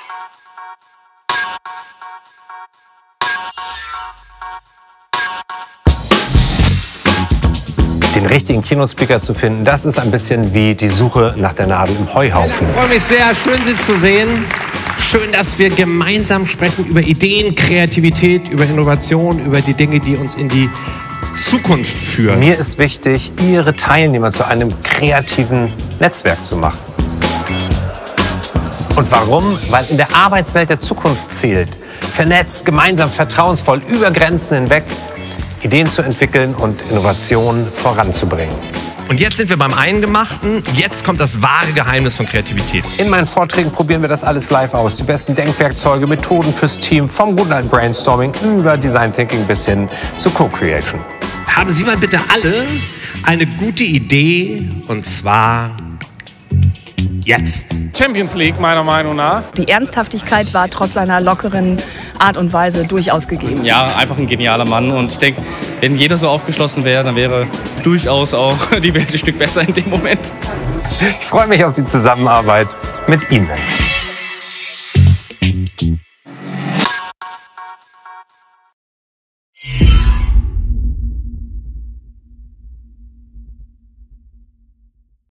Den richtigen Keynote-Speaker zu finden, das ist ein bisschen wie die Suche nach der Nadel im Heuhaufen. Ich freue mich sehr, schön Sie zu sehen. Schön, dass wir gemeinsam sprechen über Ideen, Kreativität, über Innovation, über die Dinge, die uns in die Zukunft führen. Mir ist wichtig, Ihre Teilnehmer zu einem kreativen Netzwerk zu machen. Und warum? Weil in der Arbeitswelt der Zukunft zählt, vernetzt, gemeinsam, vertrauensvoll, über Grenzen hinweg, Ideen zu entwickeln und Innovationen voranzubringen. Und jetzt sind wir beim Eingemachten. Jetzt kommt das wahre Geheimnis von Kreativität. In meinen Vorträgen probieren wir das alles live aus. Die besten Denkwerkzeuge, Methoden fürs Team, vom guten alten Brainstorming über Design Thinking bis hin zu Co-Creation. Haben Sie mal bitte alle eine gute Idee, und zwar jetzt. Champions League, meiner Meinung nach. Die Ernsthaftigkeit war trotz seiner lockeren Art und Weise durchaus gegeben. Ja, einfach ein genialer Mann. Und ich denke, wenn jeder so aufgeschlossen wäre, dann wäre durchaus auch die Welt ein Stück besser in dem Moment. Ich freue mich auf die Zusammenarbeit mit Ihnen.